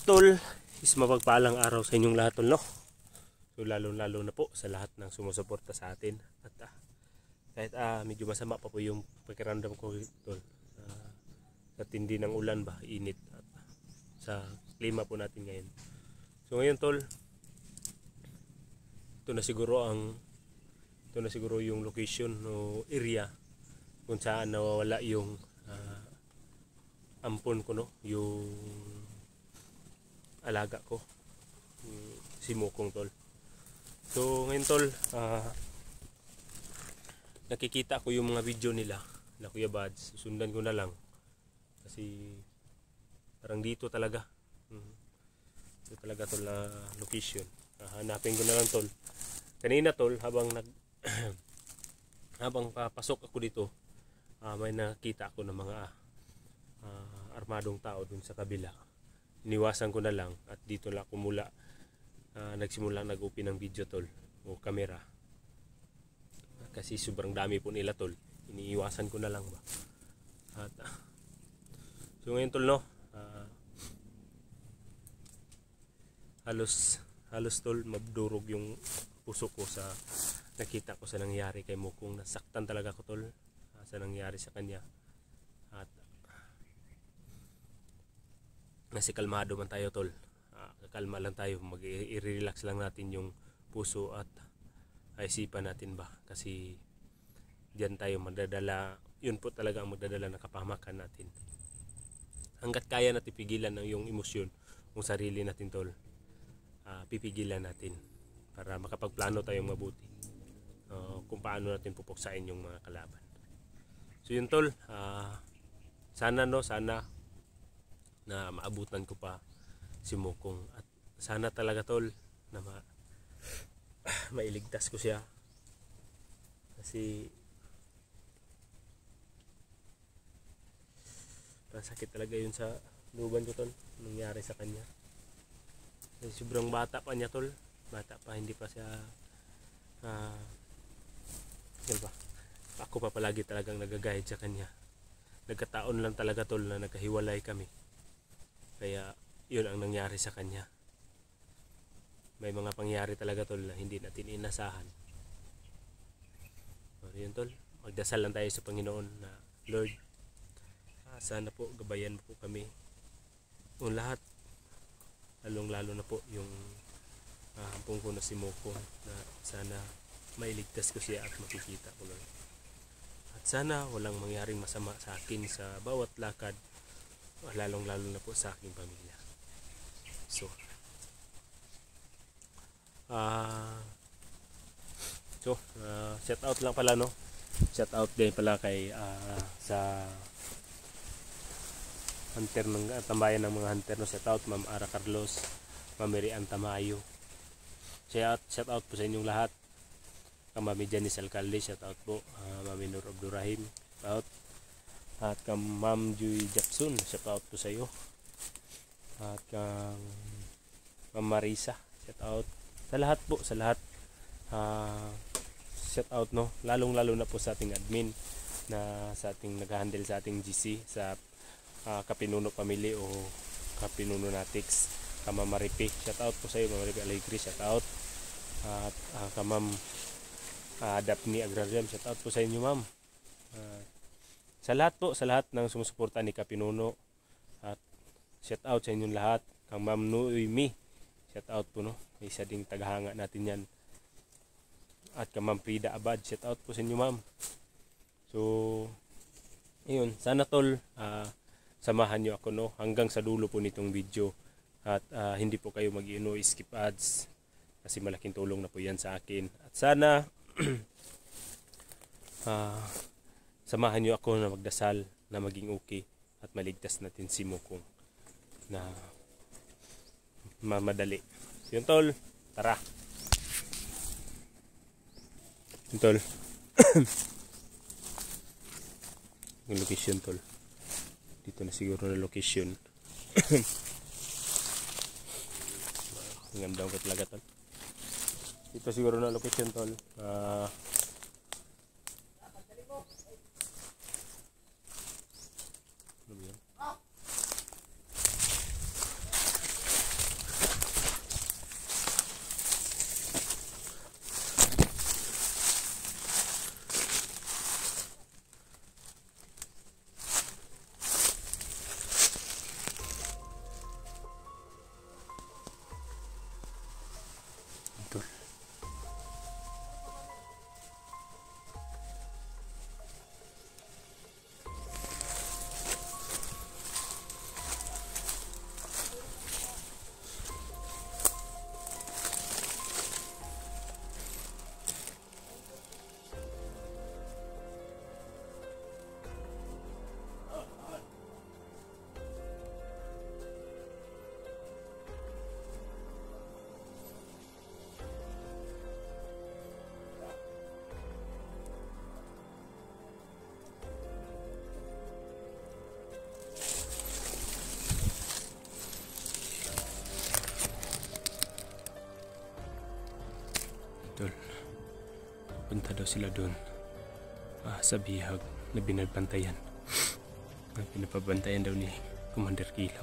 tol, is mapagpalang araw sa inyong lahat tol, no? So lalo na po sa lahat ng sumusuporta sa atin. At kahit medyo masama pa po yung pakiramdam ko tol, sa tindi ng ulan ba, init at sa klima po natin ngayon. So ngayon tol, ito na siguro yung location o area kung saan nawawala yung ampon ko, no, yung alaga ko, si Mukong tol. So ngayon tol, nakikita ko yung mga video nila na Kuya Bads, sundan ko na lang kasi parang dito talaga tol na location. Hanapin ko na lang tol. Kanina tol, habang papasok ako dito, may nakita ako ng mga armadong tao dun sa kabila. Iniwasan ko na lang at dito lang ako nagsimula nag-open ng video tol o camera. Kasi sobrang dami po nila tol. Iniiwasan ko na lang ba. At so ngayon tol, no, halos tol mabdurog yung puso ko sa nakita ko sa nangyari kay Mukong. Nasaktan talaga ko tol sa nangyari sa kanya. At kasi kalmado man tayo tol, kalma lang tayo, i-relax lang natin yung puso at isipan natin ba, kasi diyan tayo madadala, yun po talaga ang magdadala ng kapahamakan natin. Hanggat kaya natin pigilan ng yung emosyon ng sarili natin tol, pipigilan natin para makapagplano tayong mabuti kung paano natin pupuksain yung mga kalaban. So yun tol, sana na maabutan ko pa si Mukong at sana talaga tol na mailigtas ko siya, kasi sakit talaga yun sa luban ko tol, nangyari sa kanya. Kasi sobrang bata pa niya tol, hindi pa siya diba? Ako pa palagi talagang nagagahid sa kanya. Nagkataon lang talaga tol na nagkahiwalay kami, kaya yun ang nangyari sa kanya. May mga pangyari talaga tol na hindi natin inasahan. Yun tol, magdasal lang tayo sa Panginoon na Lord, sana po gabayan po kami kung lahat, lalong-lalo na po yung ampong ko na si Mukong, na sana mailigtas ko siya at makikita ko Lord. At sana walang mangyaring masama sa akin sa bawat lakad, lalong-lalo na po sa aking pamilya. So shout out lang pala, no, shout out din pala kay sa hunter ng tambayan ng mga hunter, no, shout out Ma'am Ara Carlos, Ma'am Mary Ann Tamayo, shout out po sa inyong lahat. Mami Janice Alcalde, shout out po. Mami Nur Abdurrahim, shout out. At kang Ma'am Joy Jackson, shout out po sa iyo. At kang Ma'am Marisa, shout out sa lahat po, sa lahat. Shout out, no, lalong-lalo na po sa ating admin na sa ating nag-handle sa ating GC sa Kapinuno Family o Kapinuno Natics, ka Ma'am Maripi, shout out po sa iyo. Ma'am Maripi Alegre, shout out. At ka Ma'am Daphne Agrariam, shout out po sa inyo ma'am. Sa lahat po, sa lahat ng sumusuporta ni Kapinuno, at shout out sa inyong lahat. Kang Ma'am Noemi, shout out po, no, isa ding tagahanga natin yan. At kang Ma'am Frida Abad, shout out po sa inyo ma'am. So ayun, sana tol samahan nyo ako, no, hanggang sa dulo po nitong video, at hindi po kayo skip ads, kasi malaking tulong na po yan sa akin. At sana samahan nyo ako na magdasal na maging okay at maligtas natin si Mukong na mamadali. Yun tol, tara. Yun tol. Yung location tol, dito na siguro na location. Ang ganda ko talaga tol. Ito siguro na location tol. tol. Punta daw sila doon sa bihag na binagbantayan. Na pinapabantayan daw ni Commander Kilaw.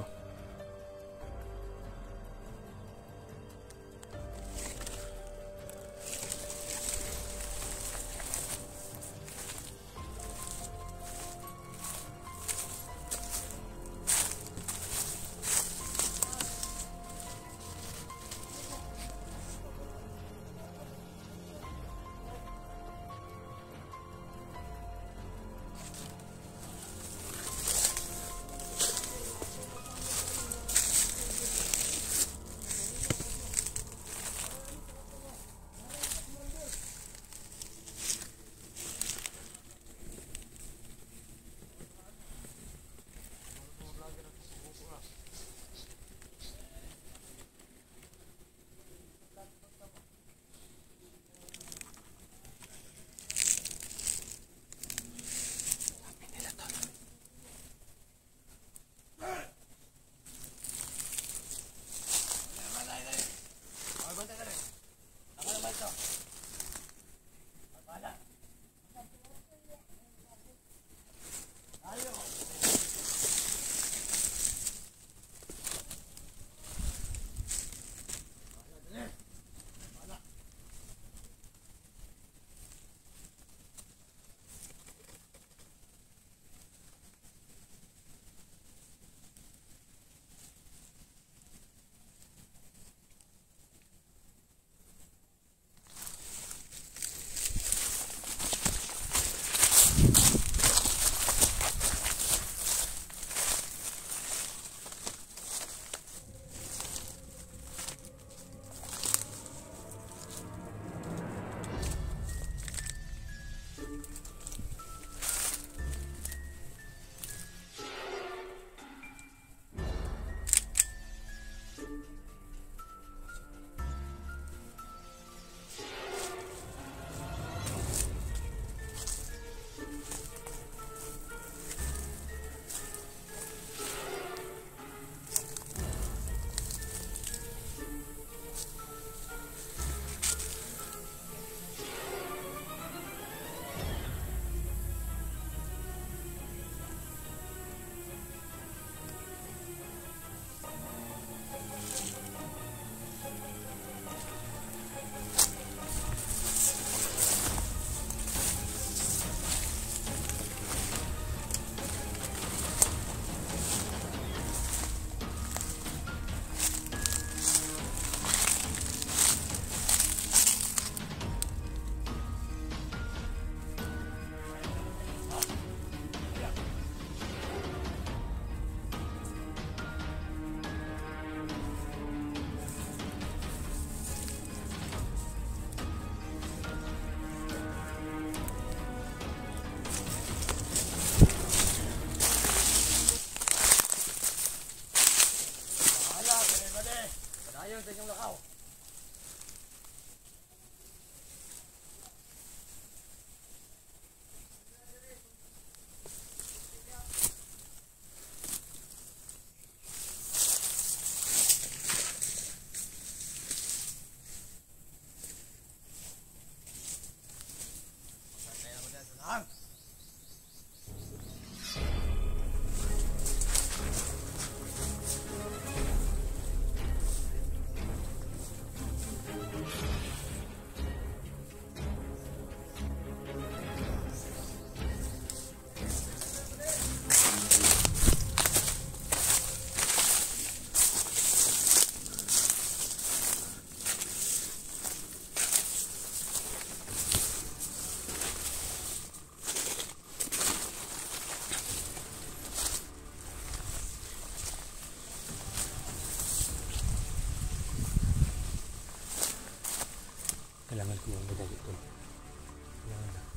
Kailangan ko mga madali ito. Kailangan na.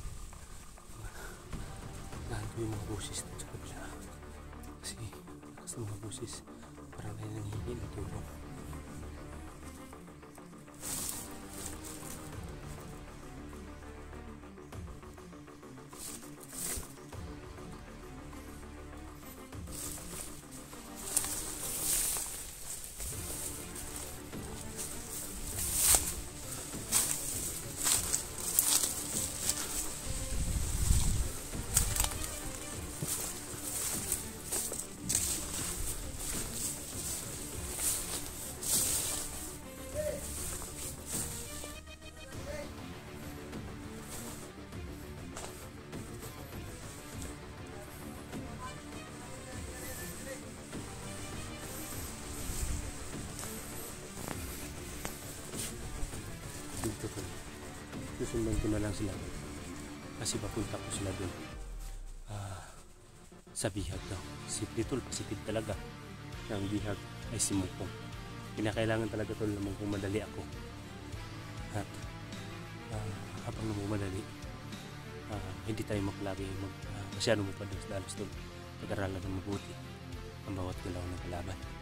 Lahat ko yung mga busis sa kabila. Kasi lakas ng mga busis. Parang na nangihingi ng tulong. dito tol. Susundan ko na lang sila tol. Kasi papunta ko sila dun. Sa bihag daw. Sipli tol, pasipid talaga. Ang bihag ay si Mungkong. Kinakailangan talaga tol na Mungkong madali ako. At habang namamadali, hindi tayo maklabi masyadong magpadalos-dalos tol. Pag-aralan ng mabuti ang bawat galaw ng kalaban.